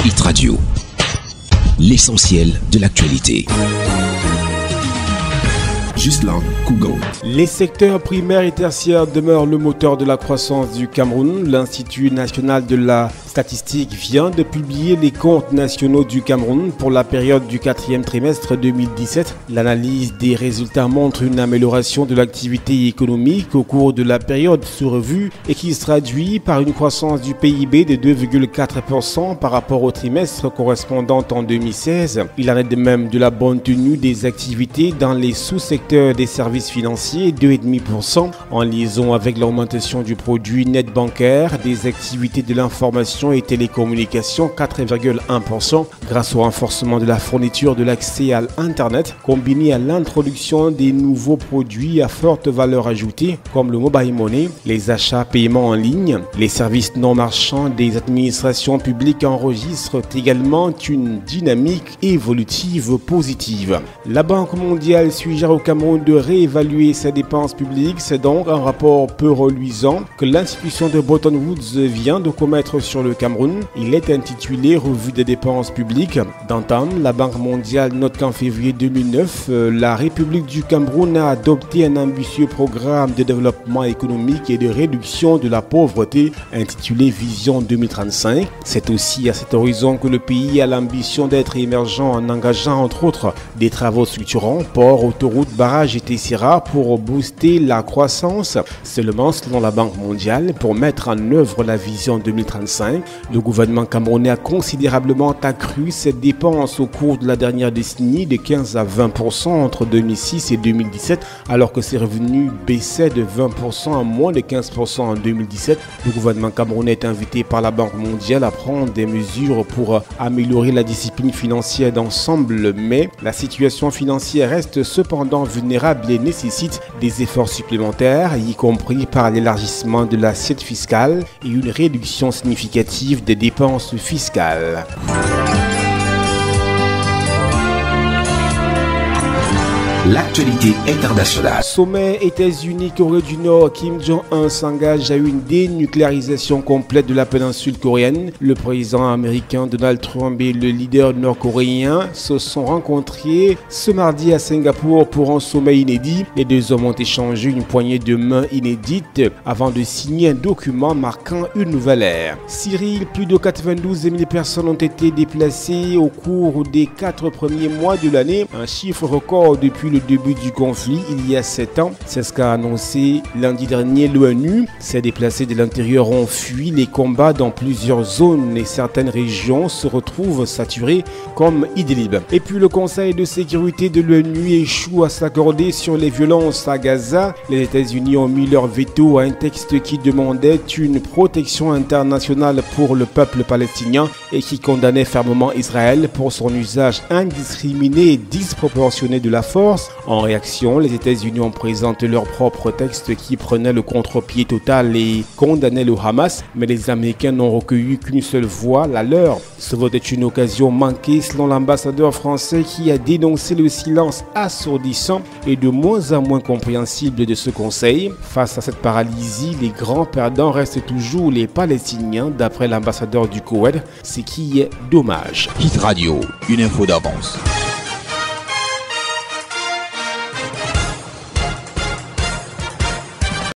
Hit Radio, l'essentiel de l'actualité. Ghislain Cougon. Les secteurs primaires et tertiaires demeurent le moteur de la croissance du Cameroun. L'Institut national de la statistique vient de publier les comptes nationaux du Cameroun pour la période du 4e trimestre 2017. L'analyse des résultats montre une amélioration de l'activité économique au cours de la période sous revue et qui se traduit par une croissance du PIB de 2,4% par rapport au trimestre correspondant en 2016. Il en est de même de la bonne tenue des activités dans les sous-secteurs des services financiers, 2,5%, en liaison avec l'augmentation du produit net bancaire, des activités de l'information et télécommunications, 4,1%, grâce au renforcement de la fourniture de l'accès à l'Internet, combiné à l'introduction des nouveaux produits à forte valeur ajoutée, comme le mobile money, les achats paiements en ligne. Les services non marchands des administrations publiques enregistrent également une dynamique évolutive positive. La Banque mondiale suggère au Cameroun de réévaluer ses dépenses publiques. C'est donc un rapport peu reluisant que l'institution de Bretton Woods vient de commettre sur le Cameroun. Il est intitulé Revue des dépenses publiques. D'entame, la Banque mondiale note qu'en février 2009, la République du Cameroun a adopté un ambitieux programme de développement économique et de réduction de la pauvreté intitulé Vision 2035. C'est aussi à cet horizon que le pays a l'ambition d'être émergent en engageant entre autres des travaux structurants, ports, autoroutes, barrages et tessera pour booster la croissance. Seulement, selon la Banque mondiale, pour mettre en œuvre la vision 2035, le gouvernement camerounais a considérablement accru ses dépenses au cours de la dernière décennie de 15 à 20% entre 2006 et 2017, alors que ses revenus baissaient de 20% à moins de 15% en 2017. Le gouvernement camerounais est invité par la Banque mondiale à prendre des mesures pour améliorer la discipline financière d'ensemble, mais la situation financière reste cependant vulnérables et nécessitent des efforts supplémentaires, y compris par l'élargissement de l'assiette fiscale et une réduction significative des dépenses fiscales. L'actualité internationale. Sommet États-Unis-Corée du Nord, Kim Jong-un s'engage à une dénucléarisation complète de la péninsule coréenne. Le président américain Donald Trump et le leader nord-coréen se sont rencontrés ce mardi à Singapour pour un sommet inédit. Les deux hommes ont échangé une poignée de mains inédite avant de signer un document marquant une nouvelle ère. Cyril, plus de 92 000 personnes ont été déplacées au cours des 4 premiers mois de l'année, un chiffre record depuis le début du conflit il y a 7 ans. C'est ce qu'a annoncé lundi dernier l'ONU. Ces déplacés de l'intérieur ont fui les combats dans plusieurs zones et certaines régions se retrouvent saturées comme Idlib. Et puis le Conseil de sécurité de l'ONU échoue à s'accorder sur les violences à Gaza. Les États-Unis ont mis leur veto à un texte qui demandait une protection internationale pour le peuple palestinien et qui condamnait fermement Israël pour son usage indiscriminé et disproportionné de la force. En réaction, les États-Unis ont présenté leur propre texte qui prenait le contre-pied total et condamnait le Hamas, mais les Américains n'ont recueilli qu'une seule voix, la leur. Ce vote est une occasion manquée selon l'ambassadeur français qui a dénoncé le silence assourdissant et de moins en moins compréhensible de ce conseil. Face à cette paralysie, les grands perdants restent toujours les Palestiniens, d'après l'ambassadeur du Koweït, ce qui est dommage. Hit Radio, une info d'avance.